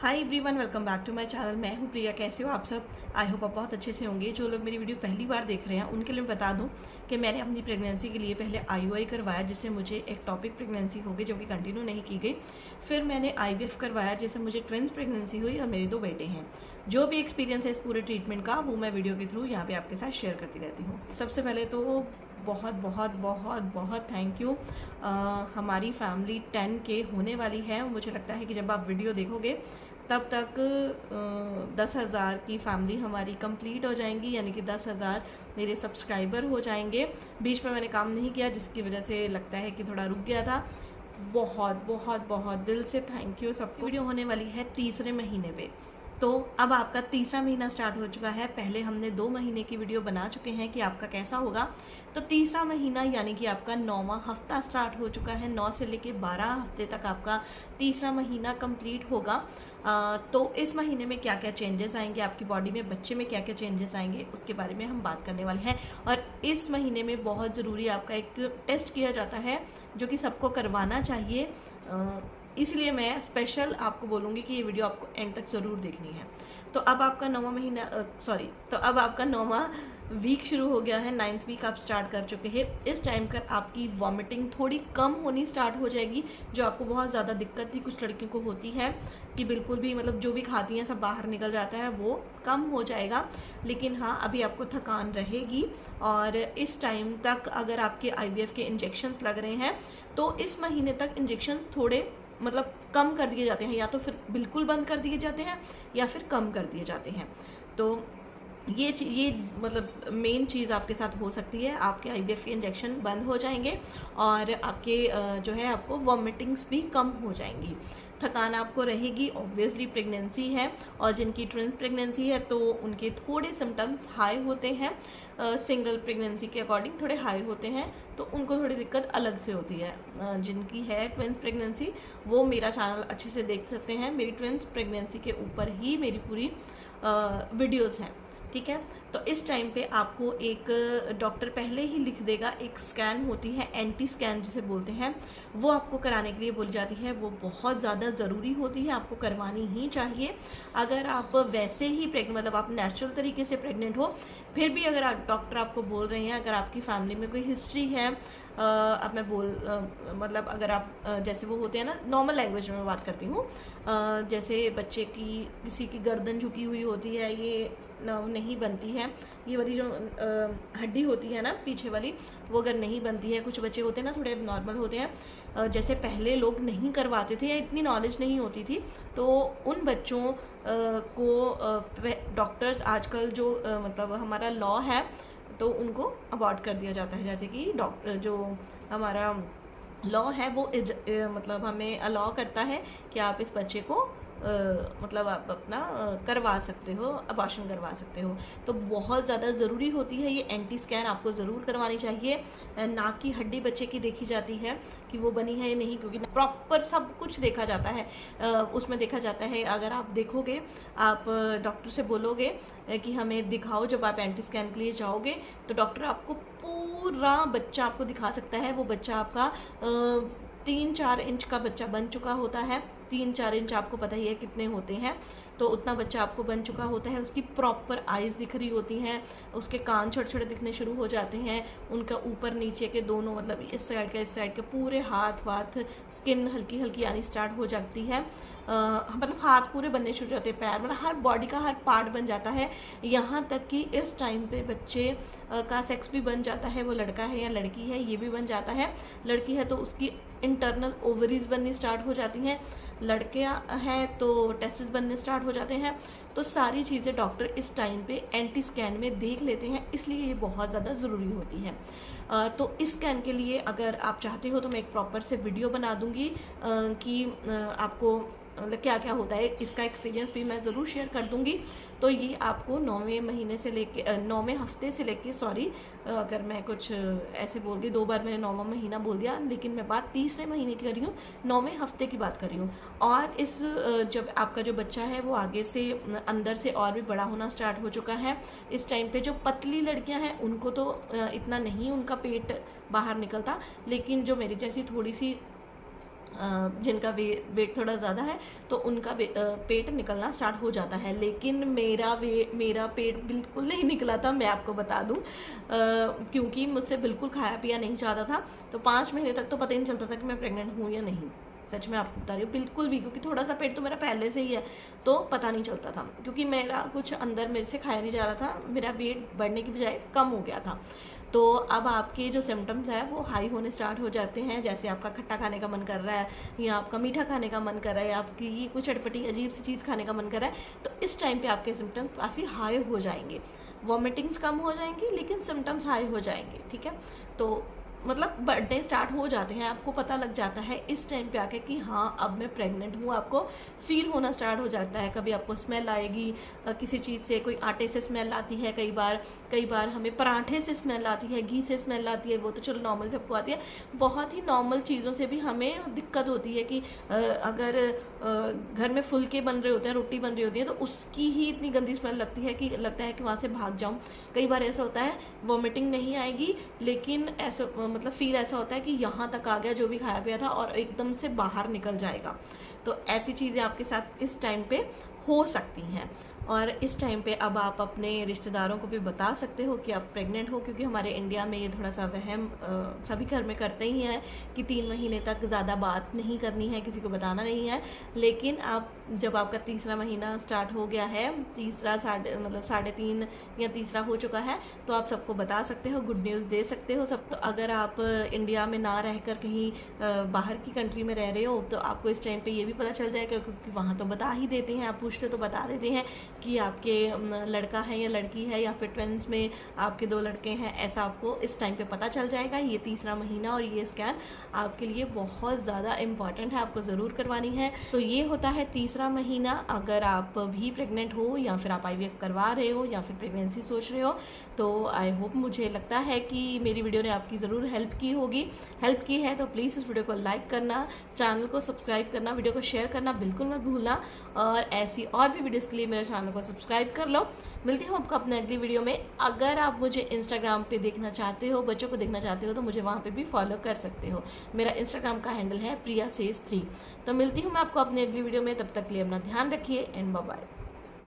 Hi everyone, welcome back to my channel. मैं हूँ प्रिया। कैसे हो आप सब? आई होप आप बहुत अच्छे से होंगे। जो लोग मेरी वीडियो पहली बार देख रहे हैं उनके लिए मैं बता दूं कि मैंने अपनी प्रेगनेंसी के लिए पहले IUI करवाया, जिससे मुझे एक्टोपिक प्रेगनेंसी हो गई जो कि कंटिन्यू नहीं की गई। फिर मैंने IVF करवाया, जिससे मुझे ट्विंस प्रेगनेंसी हुई और मेरे 2 बेटे हैं। जो भी एक्सपीरियंस है इस पूरे ट्रीटमेंट का वो मैं वीडियो के थ्रू यहाँ पे आपके साथ शेयर करती रहती हूँ। सबसे पहले तो बहुत बहुत बहुत बहुत थैंक यू। हमारी फैमिली 10K होने वाली है। मुझे लगता है कि जब आप वीडियो देखोगे तब तक 10,000 की फैमिली हमारी कंप्लीट हो जाएंगी, यानी कि 10,000 मेरे सब्सक्राइबर हो जाएंगे। बीच में मैंने काम नहीं किया जिसकी वजह से लगता है कि थोड़ा रुक गया था। बहुत बहुत बहुत दिल से थैंक यू सबको। वीडियो होने वाली है तीसरे महीने पे, तो अब आपका तीसरा महीना स्टार्ट हो चुका है। पहले हमने 2 महीने की वीडियो बना चुके हैं कि आपका कैसा होगा। तो तीसरा महीना यानी कि आपका 9वां हफ्ता स्टार्ट हो चुका है। 9 से लेके 12 हफ्ते तक आपका तीसरा महीना कंप्लीट होगा। तो इस महीने में क्या क्या चेंजेस आएंगे आपकी बॉडी में, बच्चे में क्या क्या चेंजेस आएंगे, उसके बारे में हम बात करने वाले हैं। और इस महीने में बहुत ज़रूरी आपका एक टेस्ट किया जाता है जो कि सबको करवाना चाहिए। इसलिए मैं स्पेशल आपको बोलूँगी कि ये वीडियो आपको एंड तक ज़रूर देखनी है। तो अब आपका 9वां महीना तो अब आपका 9वां वीक शुरू हो गया है। 9th वीक आप स्टार्ट कर चुके हैं। इस टाइम पर आपकी वॉमिटिंग थोड़ी कम होनी स्टार्ट हो जाएगी, जो आपको बहुत ज़्यादा दिक्कत थी, कुछ लड़कियों को होती है कि बिल्कुल भी मतलब जो भी खाती हैं सब बाहर निकल जाता है, वो कम हो जाएगा। लेकिन हाँ, अभी आपको थकान रहेगी। और इस टाइम तक अगर आपके IVF के इंजेक्शन्स लग रहे हैं तो इस महीने तक इंजेक्शन थोड़े मतलब कम कर दिए जाते हैं, या तो फिर बिल्कुल बंद कर दिए जाते हैं या फिर कम कर दिए जाते हैं। तो ये मतलब मेन चीज़ आपके साथ हो सकती है। आपके IVF के इंजेक्शन बंद हो जाएंगे और आपके जो है आपको वॉमिटिंग्स भी कम हो जाएंगी। थकान आपको रहेगी, ऑब्वियसली प्रेगनेंसी है, और जिनकी ट्विंस प्रेगनेंसी है तो उनके थोड़े सिम्टम्स हाई होते हैं। सिंगल प्रेगनेंसी के अकॉर्डिंग थोड़े हाई होते हैं, तो उनको थोड़ी दिक्कत अलग से होती है। जिनकी है ट्विंस प्रेगनेंसी वो मेरा चैनल अच्छे से देख सकते हैं। मेरी ट्विंस प्रेगनेंसी के ऊपर ही मेरी पूरी वीडियोज़ हैं, ठीक है। तो इस टाइम पे आपको एक डॉक्टर पहले ही लिख देगा, एक स्कैन होती है, एंटी स्कैन जिसे बोलते हैं, वो आपको कराने के लिए बोली जाती है। वो बहुत ज़्यादा ज़रूरी होती है, आपको करवानी ही चाहिए। अगर आप वैसे ही मतलब आप नेचुरल तरीके से प्रेग्नेंट हो, फिर भी अगर डॉक्टर आपको बोल रहे हैं, अगर आपकी फैमिली में कोई हिस्ट्री है, अब मैं मतलब अगर आप जैसे वो होते हैं ना, नॉर्मल लैंग्वेज में मैं बात करती हूँ, जैसे बच्चे की किसी की गर्दन झुकी हुई होती है, ये नहीं बनती है, ये वाली जो हड्डी होती है ना पीछे वाली, वो अगर नहीं बनती है, कुछ बच्चे होते हैं ना थोड़े नॉर्मल होते हैं, जैसे पहले लोग नहीं करवाते थे या इतनी नॉलेज नहीं होती थी, तो उन बच्चों को डॉक्टर्स आजकल जो मतलब हमारा लॉ है तो उनको अबॉर्ट कर दिया जाता है। जैसे कि डॉक्टर जो हमारा लॉ है वो मतलब हमें अलाउ करता है कि आप इस बच्चे को मतलब आप अपना करवा सकते हो, अबॉर्शन करवा सकते हो। तो बहुत ज़्यादा ज़रूरी होती है ये एंटी स्कैन, आपको ज़रूर करवानी चाहिए। नाक की हड्डी बच्चे की देखी जाती है कि वो बनी है या नहीं, क्योंकि प्रॉपर सब कुछ देखा जाता है। उसमें देखा जाता है, अगर आप देखोगे, आप डॉक्टर से बोलोगे कि हमें दिखाओ, जब आप एंटी स्कैन के लिए जाओगे तो डॉक्टर आपको पूरा बच्चा आपको दिखा सकता है। वो बच्चा आपका 3-4 इंच का बच्चा बन चुका होता है। 3-4 इंच आपको पता ही है कितने होते हैं, तो उतना बच्चा आपको बन चुका होता है। उसकी प्रॉपर आइज़ दिख रही होती हैं, उसके कान छोटे छोटे दिखने शुरू हो जाते हैं, उनका ऊपर नीचे के दोनों मतलब इस साइड के पूरे हाथ वाथ, स्किन हल्की हल्की आनी स्टार्ट हो जाती है। मतलब हाथ पूरे बनने शुरू हो जाते हैं, पैर, मतलब हर बॉडी का हर पार्ट बन जाता है। यहाँ तक कि इस टाइम पे बच्चे का सेक्स भी बन जाता है, वो लड़का है या लड़की है ये भी बन जाता है। लड़की है तो उसकी इंटरनल ओवरीज बननी स्टार्ट हो जाती हैं, लड़के हैं तो टेस्टिस बनने स्टार्ट हो जाते हैं। तो सारी चीज़ें डॉक्टर इस टाइम पे एंटी स्कैन में देख लेते हैं, इसलिए ये बहुत ज़्यादा ज़रूरी होती है। तो इस स्कैन के लिए अगर आप चाहते हो तो मैं एक प्रॉपर से वीडियो बना दूंगी कि आपको मतलब क्या क्या होता है, इसका एक्सपीरियंस भी मैं ज़रूर शेयर कर दूंगी। तो ये आपको 9वें महीने से लेके 9वें हफ्ते से लेके, सॉरी अगर मैं कुछ ऐसे बोल गई, 2 बार मैंने 9वां महीना बोल दिया, लेकिन मैं बात तीसरे महीने की कर रही हूँ, 9वें हफ्ते की बात कर रही हूँ। और इस जब आपका जो बच्चा है वो आगे से अंदर से और भी बड़ा होना स्टार्ट हो चुका है। इस टाइम पे जो पतली लड़कियां हैं उनको तो इतना नहीं उनका पेट बाहर निकलता, लेकिन जो मेरी जैसी थोड़ी सी जिनका वेट थोड़ा ज़्यादा है तो उनका पेट निकलना स्टार्ट हो जाता है। लेकिन मेरा पेट बिल्कुल नहीं निकला था, मैं आपको बता दूं, क्योंकि मुझसे बिल्कुल खाया पिया नहीं चाहता था। तो 5 महीने तक तो पता ही नहीं चलता था कि मैं प्रेग्नेंट हूँ या नहीं। सच में आपको बता रही हूँ, बिल्कुल भी, क्योंकि थोड़ा सा पेट तो मेरा पहले से ही है तो पता नहीं चलता था, क्योंकि मेरा कुछ अंदर मेरे से खाया नहीं जा रहा था, मेरा वेट बढ़ने की बजाय कम हो गया था। तो अब आपके जो सिम्टम्स है वो हाई होने स्टार्ट हो जाते हैं, जैसे आपका खट्टा खाने का मन कर रहा है या आपका मीठा खाने का मन कर रहा है या आपकी कुछ चटपटी अजीब सी चीज़ खाने का मन कर रहा है। तो इस टाइम पे आपके सिम्टम्स काफ़ी हाई हो जाएंगे, वॉमिटिंग्स कम हो जाएंगी लेकिन सिम्टम्स हाई हो जाएंगे। ठीक है, तो मतलब बढ़ने स्टार्ट हो जाते हैं, आपको पता लग जाता है इस टाइम पे आके कि हाँ अब मैं प्रेग्नेंट हूँ। आपको फील होना स्टार्ट हो जाता है, कभी आपको स्मेल आएगी किसी चीज़ से, कोई आटे से स्मेल आती है, कई बार हमें पराठे से स्मेल आती है, घी से स्मेल आती है, वो तो चलो नॉर्मल सबको आती है। बहुत ही नॉर्मल चीज़ों से भी हमें दिक्कत होती है कि अगर घर में फुलके बन रहे होते हैं, रोटी बन रही होती है, तो उसकी ही इतनी गंदी स्मेल लगती है कि लगता है कि वहाँ से भाग जाऊँ। कई बार ऐसा होता है वॉमिटिंग नहीं आएगी लेकिन ऐसा मतलब फील ऐसा होता है कि यहाँ तक आ गया जो भी खाया पिया था और एकदम से बाहर निकल जाएगा। तो ऐसी चीज़ें आपके साथ इस टाइम पे हो सकती हैं। और इस टाइम पे अब आप अपने रिश्तेदारों को भी बता सकते हो कि आप प्रेग्नेंट हो, क्योंकि हमारे इंडिया में ये थोड़ा सा वहम सभी घर में करते ही हैं कि 3 महीने तक ज़्यादा बात नहीं करनी है, किसी को बताना नहीं है। लेकिन आप जब आपका तीसरा महीना स्टार्ट हो गया है, तीसरा मतलब 3.5 या तीसरा हो चुका है, तो आप सबको बता सकते हो, गुड न्यूज़ दे सकते हो सब। तो अगर आप इंडिया में ना रहकर कहीं बाहर की कंट्री में रह रहे हो तो आपको इस टाइम पे ये भी पता चल जाएगा, क्योंकि वहाँ तो बता ही देते हैं, आप पूछते तो बता देते हैं कि आपके लड़का है या लड़की है, या फिर ट्विंस में आपके 2 लड़के हैं, ऐसा आपको इस टाइम पे पता चल जाएगा। ये तीसरा महीना और ये स्कैन आपके लिए बहुत ज़्यादा इम्पॉर्टेंट है, आपको ज़रूर करवानी है। तो ये होता है तीसरा महीना। अगर आप भी प्रेग्नेंट हो या फिर आप IVF करवा रहे हो या फिर प्रेगनेंसी सोच रहे हो, तो आई होप, मुझे लगता है कि मेरी वीडियो ने आपकी ज़रूर हेल्प की है। तो प्लीज़ इस वीडियो को लाइक करना, चैनल को सब्सक्राइब करना, वीडियो को शेयर करना बिल्कुल मत भूलना, और ऐसी और भी वीडियोज़ के लिए मेरे चैनल को सब्सक्राइब कर लो। मिलती हूँ आपको अपने अगली वीडियो में। अगर आप मुझे इंस्टाग्राम पे देखना चाहते हो, बच्चों को देखना चाहते हो, तो मुझे वहाँ पे भी फॉलो कर सकते हो। मेरा इंस्टाग्राम का हैंडल है priya says 3। तो मिलती हूँ मैं आपको अपनी अगली वीडियो में, तब तक के लिए अपना ध्यान रखिए एंड बाय बाय।